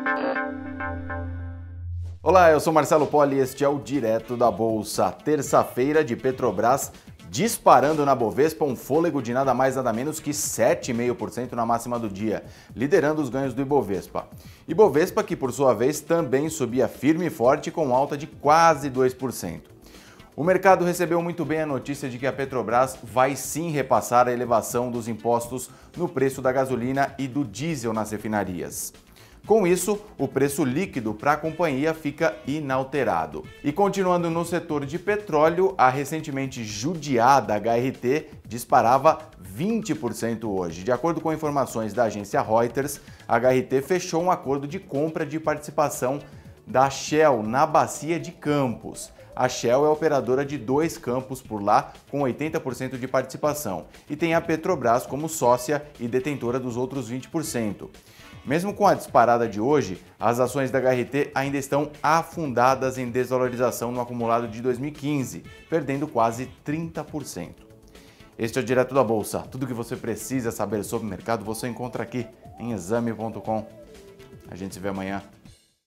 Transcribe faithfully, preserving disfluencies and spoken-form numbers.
Olá, eu sou Marcelo Poli e este é o Direto da Bolsa. Terça-feira de Petrobras disparando na Bovespa, um fôlego de nada mais nada menos que sete vírgula cinco por cento na máxima do dia, liderando os ganhos do Ibovespa. Ibovespa que, por sua vez, também subia firme e forte com alta de quase dois por cento. O mercado recebeu muito bem a notícia de que a Petrobras vai sim repassar a elevação dos impostos no preço da gasolina e do diesel nas refinarias. Com isso, o preço líquido para a companhia fica inalterado. E continuando no setor de petróleo, a recentemente judiada H R T disparava vinte por cento hoje. De acordo com informações da agência Reuters, a H R T fechou um acordo de compra de participação da Shell na bacia de Campos. A Shell é operadora de dois campos por lá, com oitenta por cento de participação, e tem a Petrobras como sócia e detentora dos outros vinte por cento. Mesmo com a disparada de hoje, as ações da H R T ainda estão afundadas em desvalorização no acumulado de dois mil e quinze, perdendo quase trinta por cento. Este é o Direto da Bolsa. Tudo o que você precisa saber sobre o mercado você encontra aqui em exame ponto com. A gente se vê amanhã.